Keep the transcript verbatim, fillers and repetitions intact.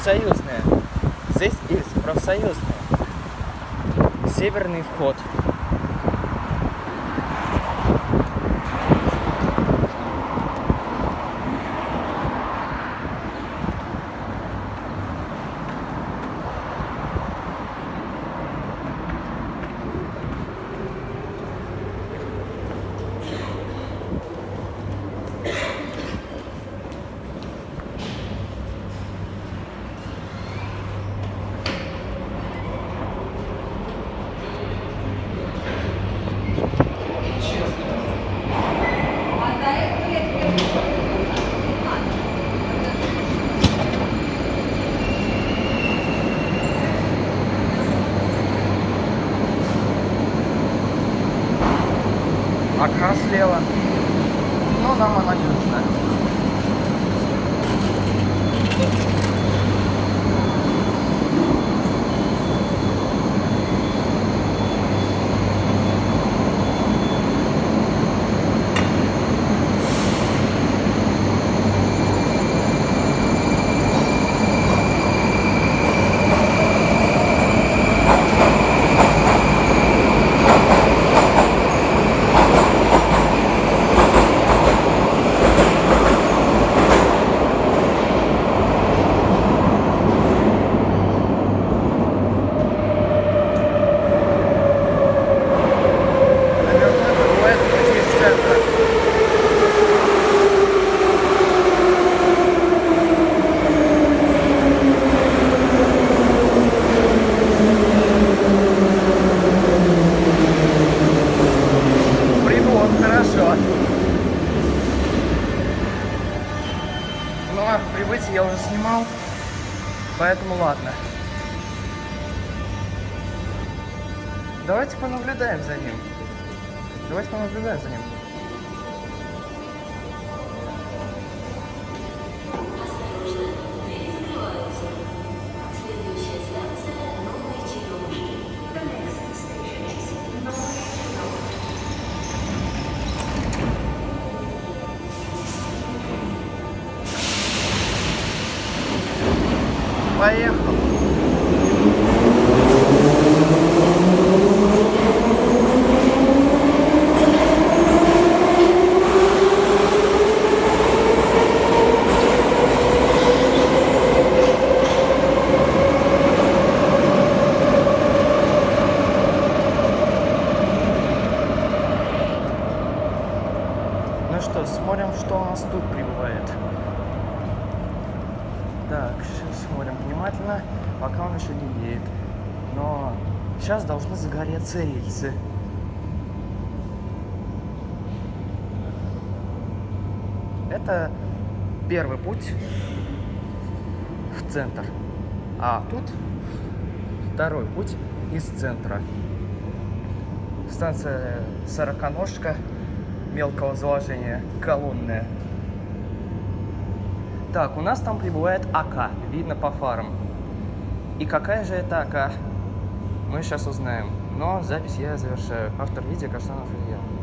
профсоюзная. This is профсоюзная. Северный вход. Ака слева. Но нам она не нужна. Прибытие я уже снимал, поэтому ладно. Давайте понаблюдаем за ним. Давайте понаблюдаем за ним. Поехал. Ну что, смотрим, что у нас тут прибывает. Так, сейчас смотрим внимательно, пока он еще не едет. Но сейчас должны загореться рельсы. Это первый путь в центр. А тут второй путь из центра. Станция сороконожка мелкого заложения, колонная. Так, у нас там прибывает АК, видно по фарам. И какая же это АК, мы сейчас узнаем. Но запись я завершаю. Автор видео Каштанов Илья.